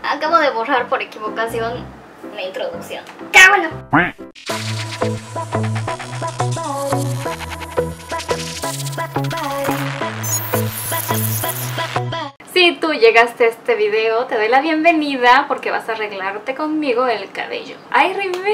Acabo de borrar por equivocación la introducción. ¡Cábalo! Si tú llegaste a este video, te doy la bienvenida porque vas a arreglarte conmigo el cabello. ¡Ay, Ribé!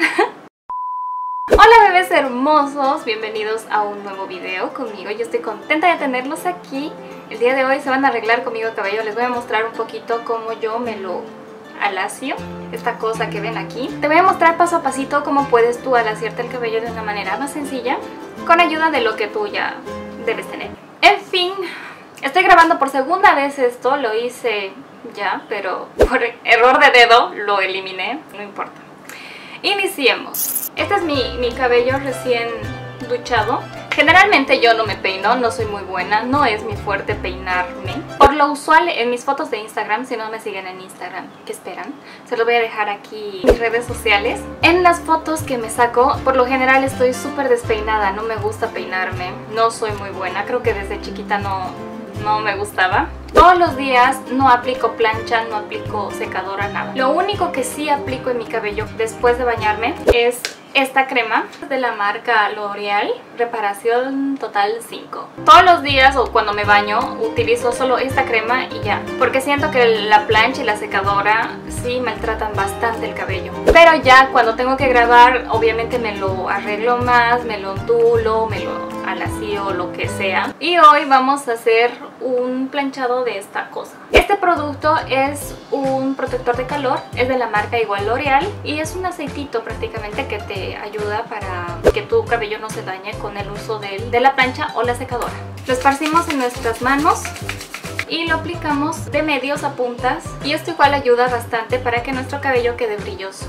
Hola bebés hermosos, bienvenidos a un nuevo video conmigo. Yo estoy contenta de tenerlos aquí. El día de hoy se van a arreglar conmigo el cabello. Les voy a mostrar un poquito cómo yo me lo alacio, esta cosa que ven aquí. Te voy a mostrar paso a pasito cómo puedes tú alaciarte el cabello de una manera más sencilla, con ayuda de lo que tú ya debes tener. En fin, estoy grabando por segunda vez esto, lo hice ya, pero por error de dedo lo eliminé, no importa. Iniciemos. Este es mi cabello recién duchado. Generalmente yo no me peino, no soy muy buena, no es mi fuerte peinarme. Por lo usual en mis fotos de Instagram, si no me siguen en Instagram, ¿qué esperan? Se los voy a dejar aquí en mis redes sociales. En las fotos que me saco, por lo general estoy súper despeinada, no me gusta peinarme, no soy muy buena, creo que desde chiquita no me gustaba. Todos los días no aplico plancha, no aplico secadora, nada. Lo único que sí aplico en mi cabello después de bañarme es esta crema de la marca L'Oreal, Reparación Total 5. Todos los días o cuando me baño utilizo solo esta crema y ya, porque siento que la plancha y la secadora sí maltratan bastante el cabello. Pero ya cuando tengo que grabar, obviamente me lo arreglo más, me lo ondulo, me lo alacio, lo que sea. Y hoy vamos a hacer un planchado de esta cosa. Este producto es un protector de calor, es de la marca igual L'Oreal y es un aceitito prácticamente que te ayuda para que tu cabello no se dañe con el uso de la plancha o la secadora. Lo esparcimos en nuestras manos y lo aplicamos de medios a puntas y esto igual ayuda bastante para que nuestro cabello quede brilloso.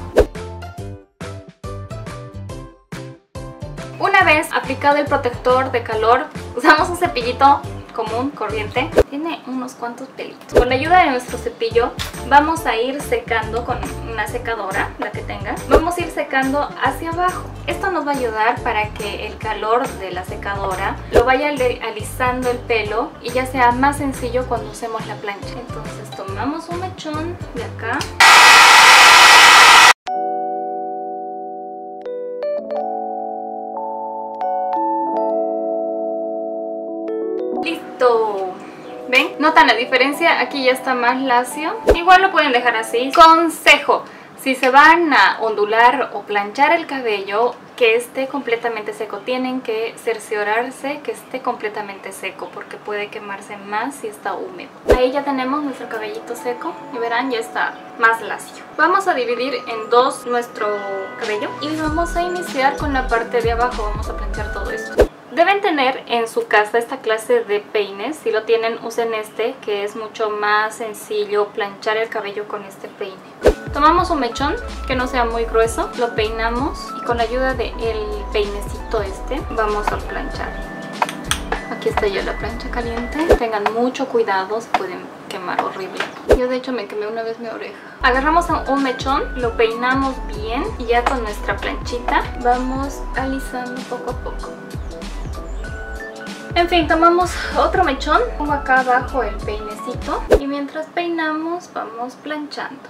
Una vez aplicado el protector de calor, usamos un cepillito común, corriente. Tiene unos cuantos pelitos. Con la ayuda de nuestro cepillo vamos a ir secando con una secadora, la que tengas. Vamos a ir secando hacia abajo. Esto nos va a ayudar para que el calor de la secadora lo vaya alisando el pelo y ya sea más sencillo cuando usemos la plancha. Entonces tomamos un mechón de acá. ¡Listo! ¿Ven? ¿Notan la diferencia? Aquí ya está más lacio. Igual lo pueden dejar así. Consejo: si se van a ondular o planchar el cabello, que esté completamente seco. Tienen que cerciorarse que esté completamente seco porque puede quemarse más si está húmedo. Ahí ya tenemos nuestro cabellito seco y verán, ya está más lacio. Vamos a dividir en dos nuestro cabello y vamos a iniciar con la parte de abajo. Vamos a planchar todo esto. Deben tener en su casa esta clase de peines. Si lo tienen, usen este, que es mucho más sencillo planchar el cabello con este peine. Tomamos un mechón que no sea muy grueso, lo peinamos y con la ayuda del peinecito este vamos a planchar. Aquí está ya la plancha caliente. Tengan mucho cuidado, se pueden quemar horrible. Yo de hecho me quemé una vez mi oreja. Agarramos un mechón, lo peinamos bien y ya con nuestra planchita vamos alisando poco a poco. En fin, tomamos otro mechón, pongo acá abajo el peinecito y mientras peinamos vamos planchando.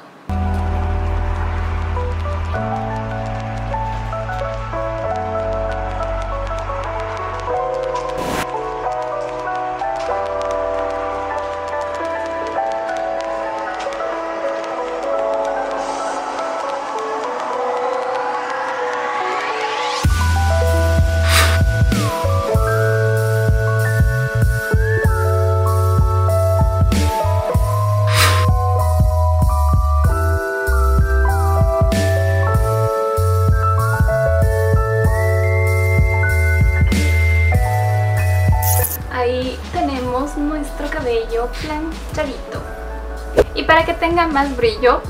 Ahí tenemos nuestro cabello planchadito. Y para que tenga más brillo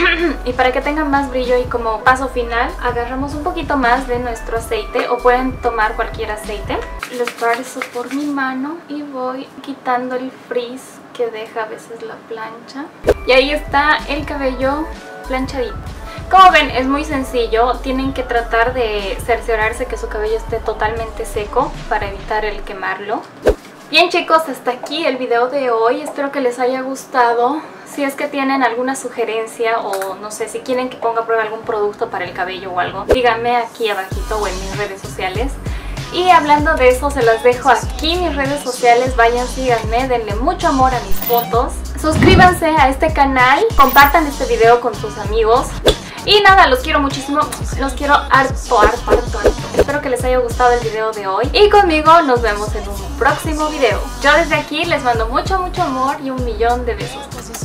y como paso final, agarramos un poquito más de nuestro aceite o pueden tomar cualquier aceite. Lo esparzo por mi mano y voy quitando el frizz que deja a veces la plancha. Y ahí está el cabello planchadito. Como ven, es muy sencillo. Tienen que tratar de cerciorarse que su cabello esté totalmente seco para evitar el quemarlo. Bien chicos, hasta aquí el video de hoy. Espero que les haya gustado. Si es que tienen alguna sugerencia o no sé, si quieren que ponga a prueba algún producto para el cabello o algo, díganme aquí abajito o en mis redes sociales. Y hablando de eso, se las dejo aquí mis redes sociales. Vayan, síganme, denle mucho amor a mis fotos. Suscríbanse a este canal, compartan este video con sus amigos. Y nada, los quiero muchísimo, los quiero harto. Espero que les haya gustado el video de hoy. Y conmigo nos vemos en un próximo video. Yo desde aquí les mando mucho amor y 1.000.000 de besos.